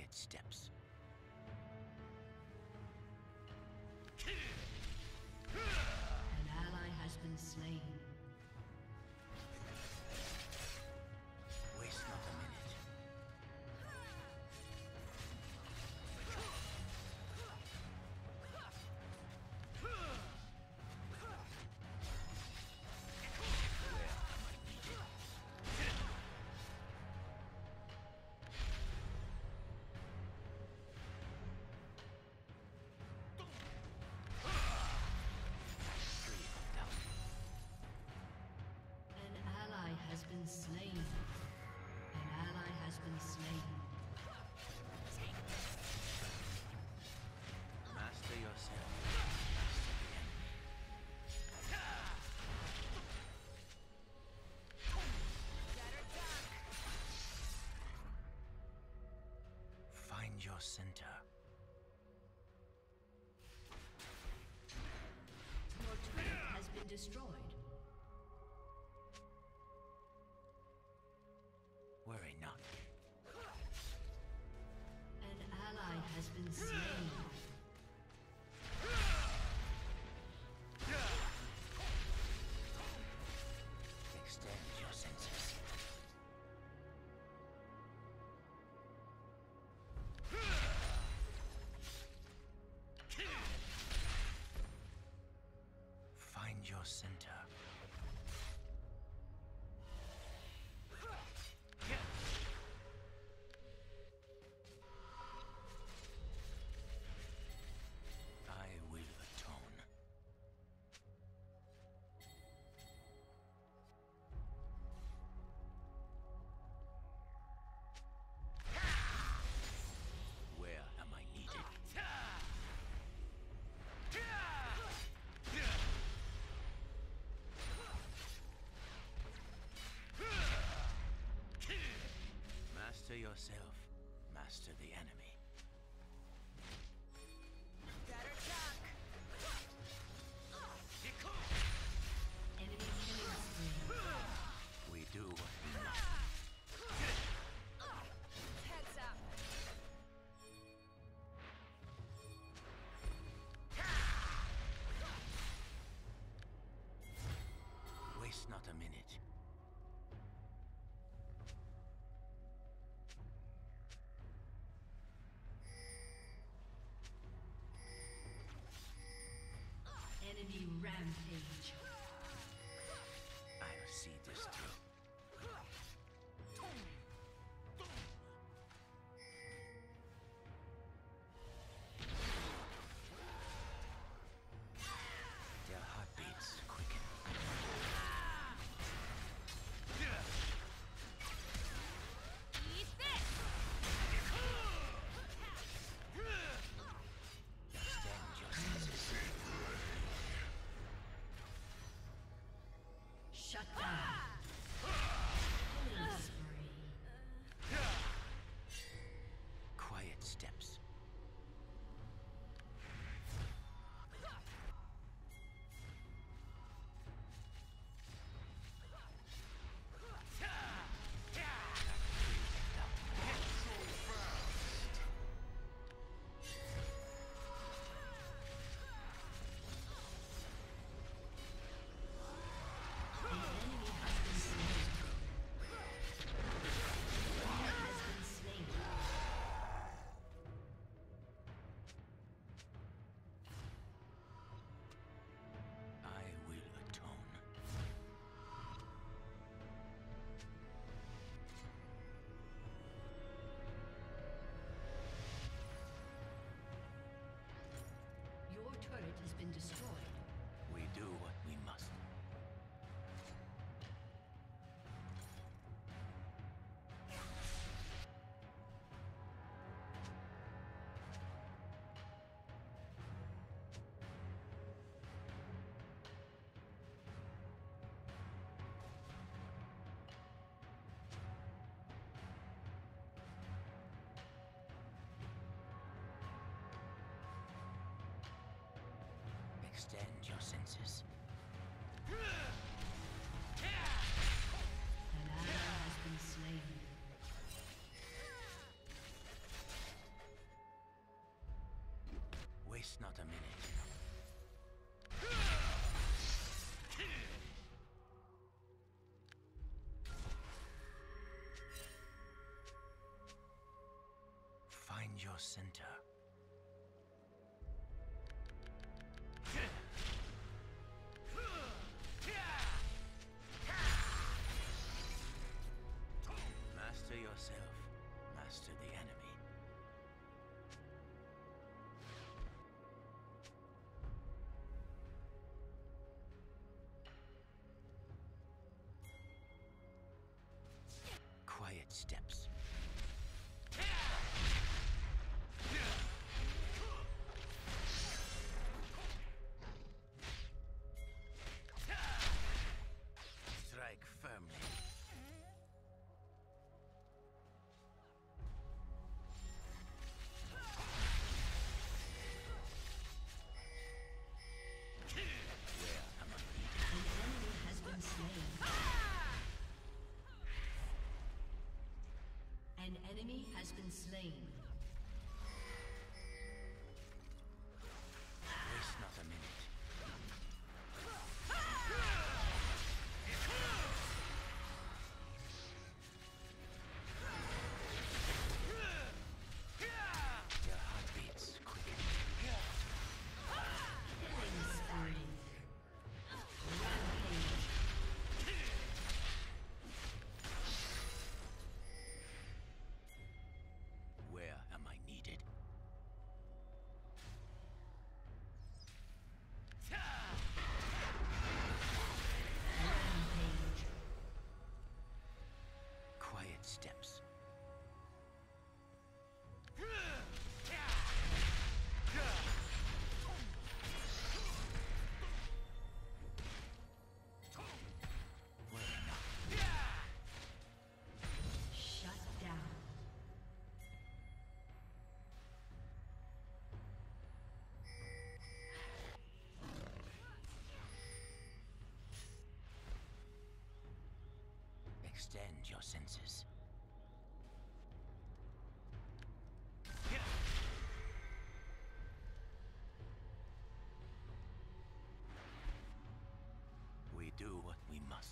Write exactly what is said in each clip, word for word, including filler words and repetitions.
Quiet steps. An ally has been slain. Waste not a minute. Has been slain. An ally has been slain. Master yourself. Find your center. Your turret has been destroyed. Worry not. An ally has been slain. Extend your senses. Find your center. I will atone. Where am I needed? Master yourself, master the enemy. Enemy killing spree. We do what we must. Heads up. Waste not a minute. Enemy rampage. I'll see this through. Their heartbeats quicken. Eat this! Extend your senses. Shut down. Killing spree. Quiet steps. I will atone. Your turret has been destroyed. We do what we must. Extend your senses. An ally has been slain. not a minute. Find your center. Master yourself. Master the enemy. Quiet steps. Strike firmly. Where am I needed? An enemy has been slain. An enemy has been slain. Waste not a minute. Your heartbeats quicken. Killing spree. Rampage. Where am I needed? Rampage. Quiet steps. Worry not. Shut down. Extend your senses. We do what we must.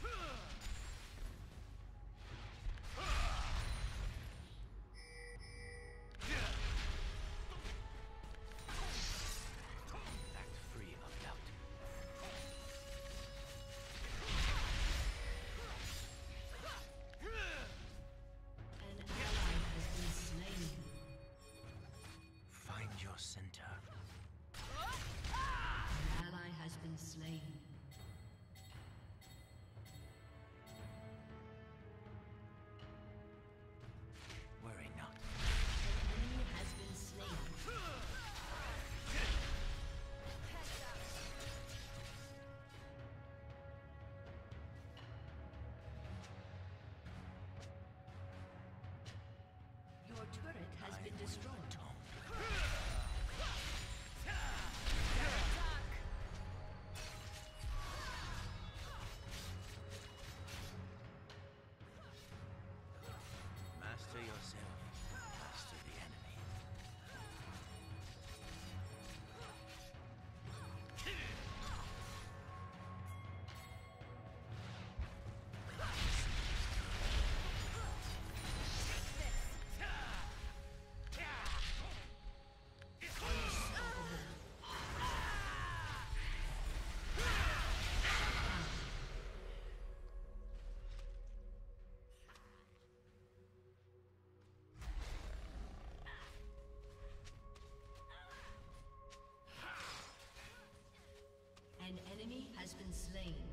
Act free of doubt. An ally has been slain. Find your center. An ally has been slain. Worry not. An enemy has been slain. Heads up. Your turret has I been will destroyed. atone. Attack. Master yourself. Master the enemy. An enemy has been slain.